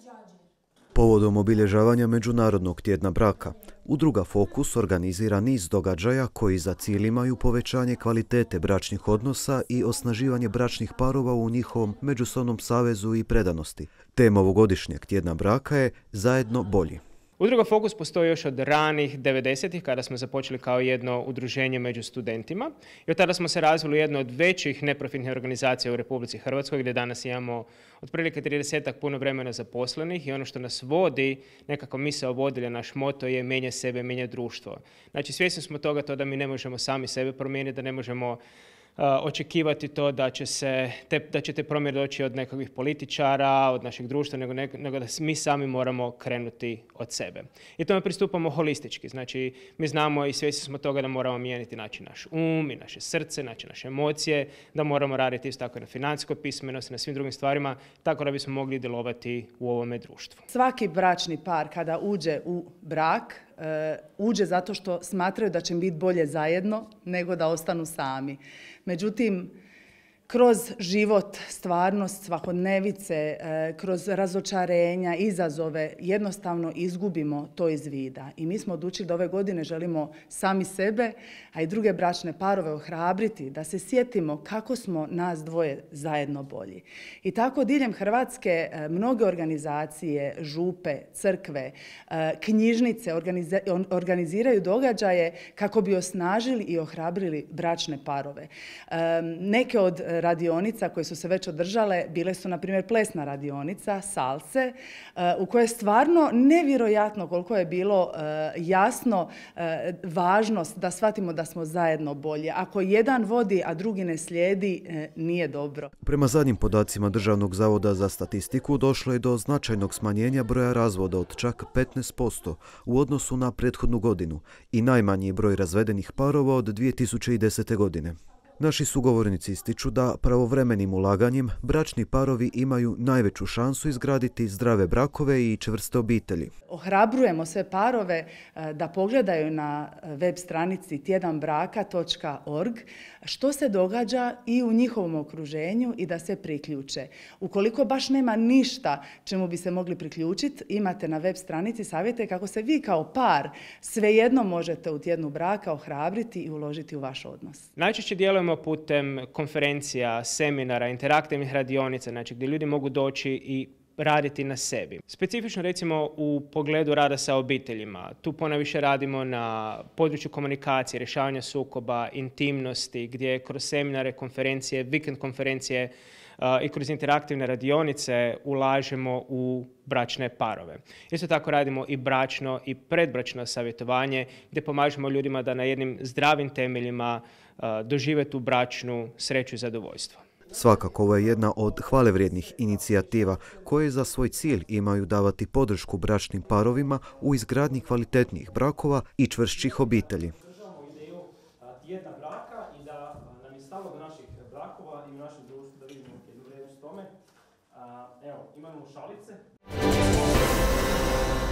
Povodom obilježavanja Međunarodnog tjedna braka, udruga Fokus organizira niz događaja koji za cilj imaju povećanje kvalitete bračnih odnosa i osnaživanje bračnih parova u njihovom međusobnom savezu i predanosti. Tema ovogodišnjeg tjedna braka je Zajedno bolji. Udruga Fokus postoji još od ranih 90-ih kada smo započeli kao jedno udruženje među studentima i od tada smo se razvili u jednu od većih neprofitnih organizacija u Republici Hrvatskoj gdje danas imamo otprilike 30-ak puno vremena zaposlenih i ono što nas vodi, nekako misao vodilja, naš moto je mijenjaj sebe, mijenjaj društvo. Znači svjesni smo toga da mi ne možemo sami sebe promijeniti, da ne možemo očekivati to da će te promjene doći od nekakvih političara, od našeg društva, nego da mi sami moramo krenuti od sebe. I tome pristupamo holistički. Znači, mi znamo i svjesni smo toga da moramo mijenjati naš um i naše srce, naše emocije, da moramo raditi isto tako na financijskoj pismenosti, na svim drugim stvarima, tako da bismo mogli djelovati u ovome društvu. Svaki bračni par kada uđe u brak, uđe zato što smatraju da će biti bolje zajedno nego da ostanu sami. Međutim, kroz život, stvarnost, svakodnevice, kroz razočarenja, izazove, jednostavno izgubimo to iz vida. I mi smo odlučili da ove godine želimo sami sebe, a i druge bračne parove ohrabriti, da se sjetimo kako smo nas dvoje zajedno bolji. I tako diljem Hrvatske mnoge organizacije, župe, crkve, knjižnice organiziraju događaje kako bi osnažili i ohrabrili bračne parove. Neke od radionica koje su se već održale bile su, na primjer, plesna radionica, salse, u kojoj je stvarno nevjerojatno koliko je bilo jasno važnost da shvatimo da smo zajedno bolje. Ako jedan vodi, a drugi ne slijedi, nije dobro. Prema zadnjim podacima Državnog zavoda za statistiku došlo je do značajnog smanjenja broja razvoda od čak 15% u odnosu na prethodnu godinu i najmanji broj razvedenih parova od 2010. godine. Naši sugovornici ističu da pravovremenim ulaganjem bračni parovi imaju najveću šansu izgraditi zdrave brakove i čvrste obitelji. Ohrabrujemo sve parove da pogledaju na web stranici tjedanbraka.org što se događa i u njihovom okruženju i da se priključe. Ukoliko baš nema ništa čemu bi se mogli priključiti, imate na web stranici savjete kako se vi kao par svejedno možete u tjednu braka ohrabriti i uložiti u vaš odnos. Najčešće djelujemo putem konferencija, seminara, interaktivnih radionica, znači gdje ljudi mogu doći i raditi na sebi. Specifično recimo u pogledu rada sa obiteljima. Tu ponajviše radimo na području komunikacije, rješavanja sukoba, intimnosti, gdje kroz seminare, konferencije, vikend konferencije i kroz interaktivne radionice ulažemo u bračne parove. Isto tako radimo i bračno i predbračno savjetovanje gdje pomažemo ljudima da na jednim zdravim temeljima dožive tu bračnu sreću i zadovoljstvo. Svakako, ovo je jedna od hvalevrijednih inicijativa koje za svoj cilj imaju davati podršku bračnim parovima u izgradnji kvalitetnijih brakova i čvršćih obitelji. Podržavamo ideju tjedna braka i da nam je stalo do naših brakova i u našem društvu da vidimo jednu vrijednost tome. Evo, imamo šalice.